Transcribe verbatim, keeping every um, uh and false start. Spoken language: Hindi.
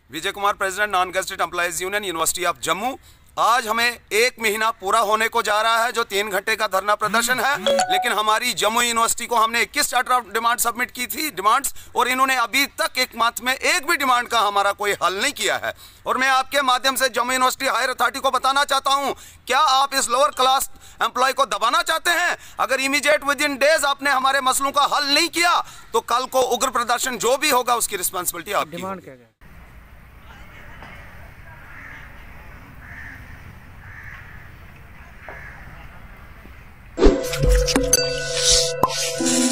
Vijay Kumar, president non gazetted employees union, university of Jammu. आज हमें एक महीना पूरा होने को जा रहा है जो तीन घंटे का धरना प्रदर्शन है, लेकिन हमारी जम्मू यूनिवर्सिटी को हमने इक्कीस चार्टर ऑफ डिमांड सबमिट की थी डिमांड्स, और इन्होंने अभी तक एक माह में एक भी डिमांड का हमारा कोई हल नहीं किया है। और मैं आपके माध्यम से जम्मू यूनिवर्सिटी हायर अथॉरिटी को बताना चाहता हूं, क्या आप इस लोअर क्लास एम्प्लॉय को दबाना चाहते हैं? अगर इमीडिएट विद इन डेज आपने हमारे मसलों का हल नहीं किया तो कल को उग्र प्रदर्शन जो भी होगा उसकी रिस्पॉन्सिबिलिटी आपकी। डिमांड क्या है?